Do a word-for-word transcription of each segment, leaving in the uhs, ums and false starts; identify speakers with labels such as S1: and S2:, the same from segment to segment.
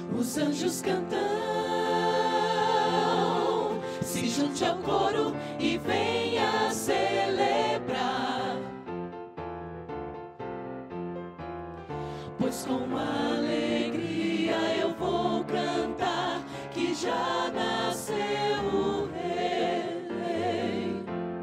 S1: Os anjos cantam, se junte ao coro e venha celebrar. Pois com alegria eu vou cantar que já nasceu o Rei.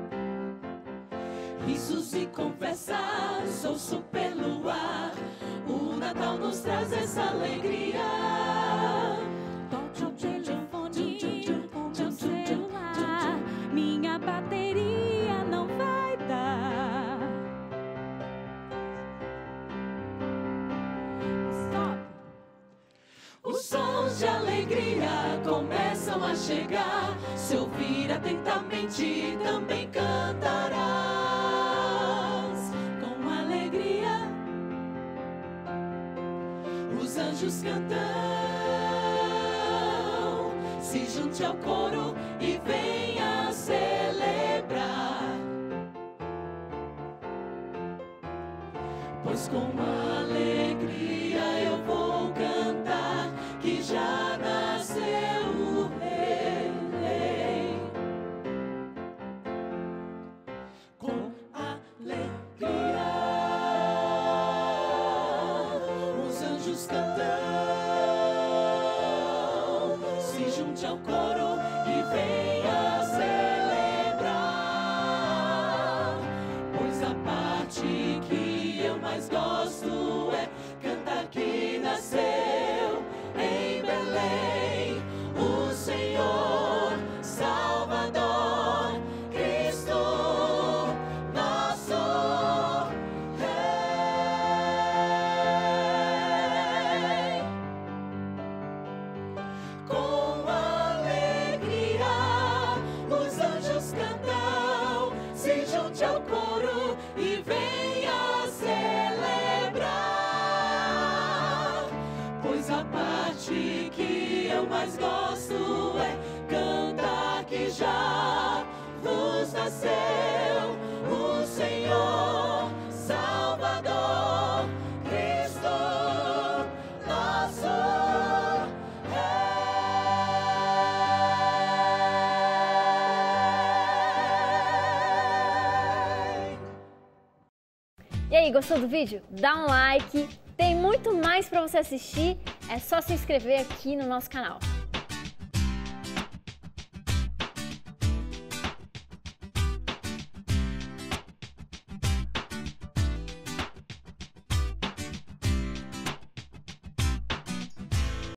S1: Risos e conversas ouço pelo ar, o Natal nos traz essa alegria.
S2: Toque o telefone com meu celular, minha bateria não vai dar. Stop.
S1: Os sons de alegria começam a chegar, se ouvir atentamente também cantarás. Com alegria os anjos cantam, se junte ao coro e venha celebrar. Pois com alegria eu vou cantar que já nasceu o Rei. Com alegria os anjos cantam, se junte ao coro e venha celebrar. Pois a parte que eu mais gosto é cantar que nasceu em Belém o Senhor Salvador, Cristo, nosso Rei. Com alegria os anjos cantam, se junte ao coro e venha celebrar. Pois a parte que eu mais gosto é cantar que já vos nasceu o Senhor Salvador, Cristo, nosso Rei.
S3: E aí, gostou do vídeo? Dá um like, tem muito mais para você assistir, é só se inscrever aqui no nosso canal.